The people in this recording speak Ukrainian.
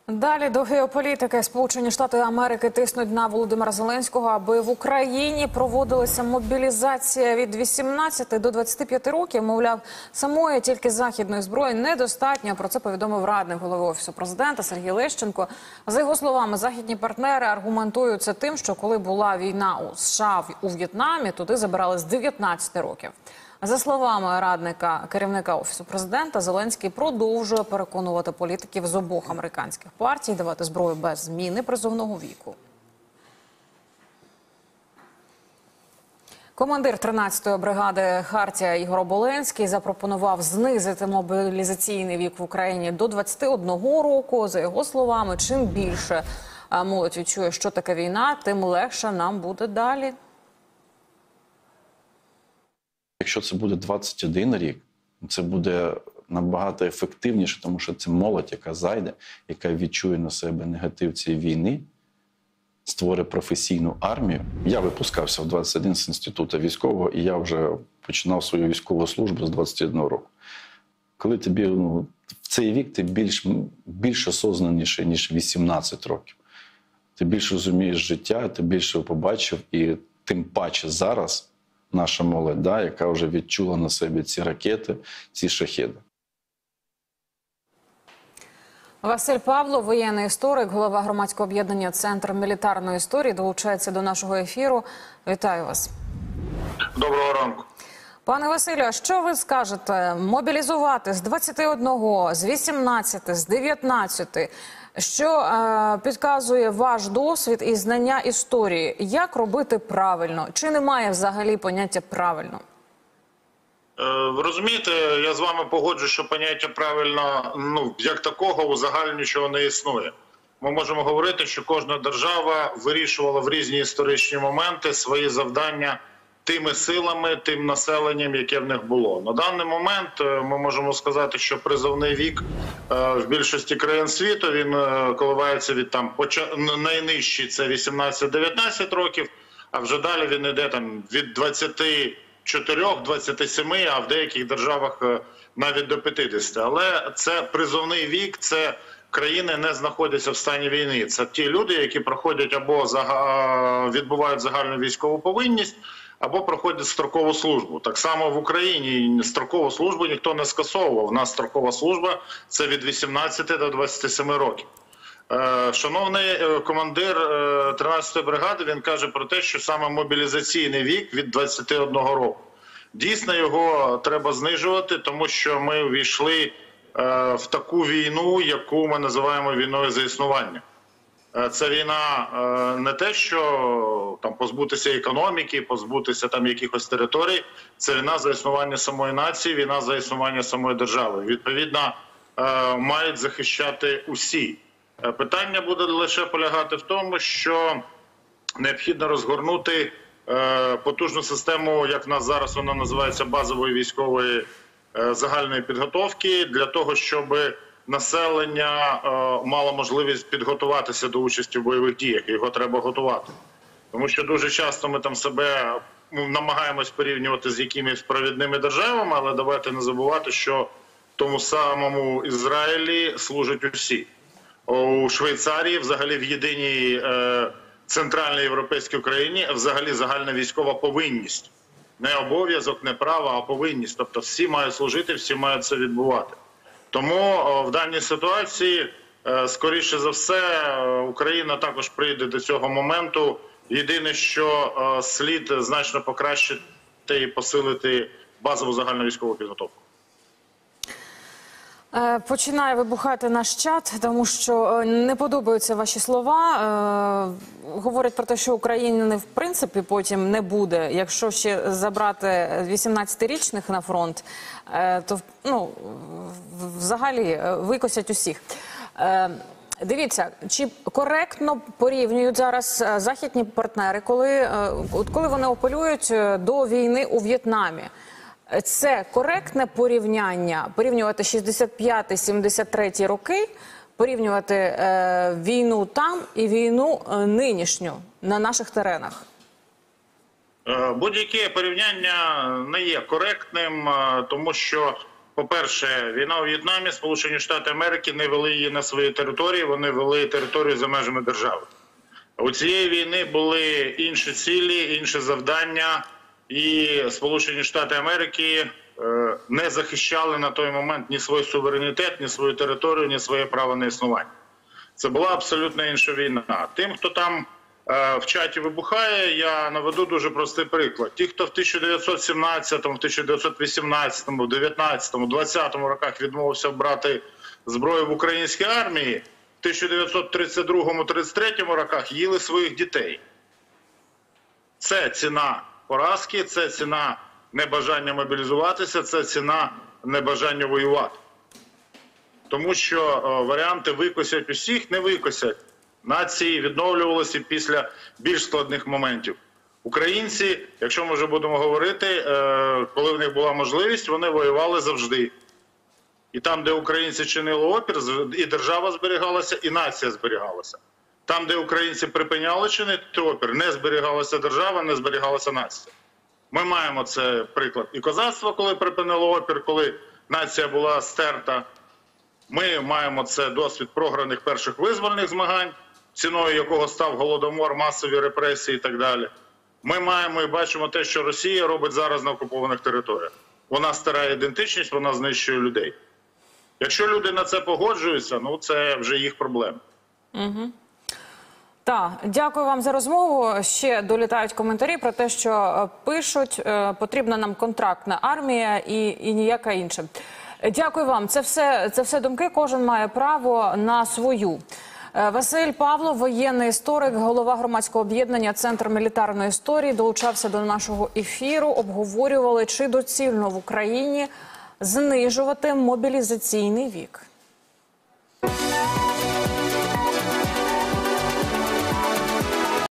Далі до геополітики. Сполучені Штати Америки тиснуть на Володимира Зеленського, аби в Україні проводилася мобілізація від 18 до 25 років. Мовляв, самої тільки західної зброї недостатньо. Про це повідомив радник голови Офісу президента Сергій Лещенко. За його словами, західні партнери аргументують це тим, що коли була війна у США у В'єтнамі, туди забирали з 19 років. За словами радника керівника Офісу президента, Зеленський продовжує переконувати політиків з обох американських партій давати зброю без зміни призовного віку. Командир 13-ї бригади «Хартія» Ігор Оболенський запропонував знизити мобілізаційний вік в Україні до 21 року. За його словами, чим більше молодь відчує, що таке війна, тим легше нам буде далі. Якщо це буде 21 рік, це буде набагато ефективніше, тому що це молодь, яка зайде, яка відчує на себе негатив цієї війни, створить професійну армію. Я випускався в 21 з інституту військового, і я вже починав свою військову службу з 21 року. Коли тобі в цей вік ти більш осознаніший, ніж 18 років. Ти більше розумієш життя, ти більше побачив, і тим паче зараз наша молодь, яка вже відчула на себе ці ракети, ці шахеди. Василь Павлов, воєнний історик, голова громадського об'єднання «Центр мілітарної історії», долучається до нашого ефіру. Вітаю вас. Доброго ранку. Пане Василю, а що ви скажете? Мобілізувати з 21, з 18, з 19? Що підказує ваш досвід і знання історії? Як робити правильно? Чи немає взагалі поняття «правильно»? Ви розумієте, я з вами погоджуюсь, що поняття «правильно», як такого, узагальнюючого не існує. Ми можемо говорити, що кожна держава вирішувала в різні історичні моменти свої завдання тими силами, тим населенням, яке в них було. На даний момент ми можемо сказати, що призовний вік в більшості країн світу, він коливається від найнижчий – це 18-19 років, а вже далі він йде від 24-27, а в деяких державах навіть до 50. Але це призовний вік, це країни не знаходяться в стані війни. Це ті люди, які проходять або відбувають загальну військову повинність, або проходять строкову службу. Так само в Україні строкову службу ніхто не скасовував. У нас строкова служба – це від 18 до 27 років. Шановний командир 13-ї бригади, він каже про те, що саме мобілізаційний вік від 21 року. Дійсно, його треба знижувати, тому що ми увійшли в таку війну, яку ми називаємо війною за існування. Це війна не те, що позбутися економіки, позбутися якихось територій. Це війна за існування самої нації, війна за існування самої держави. Відповідно, мають захищати усі. Питання буде лише полягати в тому, що необхідно розгорнути потужну систему, як в нас зараз вона називається, базової військової загальної підготовки, для того, щоб населення мало можливість підготуватися до участі в бойових діях. Його треба готувати. Тому що дуже часто ми себе намагаємось порівнювати з якимись провідними державами, але давайте не забувати, що в тому самому Ізраїлі служать усі. У Швейцарії, взагалі в єдиній центральній європейській країні, взагалі загальна військова повинність. Не обов'язок, не право, а повинність. Тобто всі мають служити, всі мають це відбувати. Тому в даній ситуації, скоріше за все, Україна також прийде до цього моменту. Єдине, що слід значно покращити і посилити базову загальну військову підготовку. Починає вибухати наш чат, тому що не подобаються ваші слова. Говорять про те, що України в принципі потім не буде. Якщо ще забрати 18-річних на фронт, то взагалі викосять усіх. Дивіться, чи коректно порівнюють зараз західні партнери, коли вони апелюють до війни у В'єтнамі? Це коректне порівняння, порівнювати 65-73 роки, порівнювати війну там і війну нинішню на наших теренах? Будь-яке порівняння не є коректним, тому що По-перше, війна у В'єтнамі, Сполучені Штати Америки не вели її на своїй території, вони вели територію за межами держави. У цієї війни були інші цілі, інші завдання, і Сполучені Штати Америки не захищали на той момент ні свій суверенітет, ні свою територію, ні своє право на існування. Це була абсолютно інша війна. Тим, хто там в чаті вибухає, я наведу дуже простий приклад. Ті, хто в 1917, в 1918, в 1919, 20 роках відмовився брати зброю в українській армії, в 1932-33 роках їли своїх дітей. Це ціна поразки, це ціна небажання мобілізуватися, це ціна небажання воювати. Тому що варіанти викосять усіх, не викосять. Нації відновлювалися після більш складних моментів. Українці, якщо ми вже будемо говорити, коли в них була можливість, вони воювали завжди. І там, де українці чинили опір, і держава зберігалася, і нація зберігалася. Там, де українці припиняли чинити опір, не зберігалася держава, не зберігалася нація. Ми маємо це приклад і козацтва, коли припинило опір, коли нація була стерта. Ми маємо це досвід програних перших визвольних змагань, ціною якого став голодомор, масові репресії і так далі. Ми маємо і бачимо те, що Росія робить зараз на окупованих територіях. Вона стирає ідентичність, вона знищує людей. Якщо люди на це погоджуються, ну це вже їх проблема. Угу. Так, дякую вам за розмову. Ще долітають коментарі про те, що пишуть, потрібна нам контрактна армія і ніяка інша. Дякую вам. Це все думки, кожен має право на свою. Василь Павлов, воєнний історик, голова громадського об'єднання «Центр мілітарної історії», долучався до нашого ефіру. Обговорювали, чи доцільно в Україні знижувати мобілізаційний вік.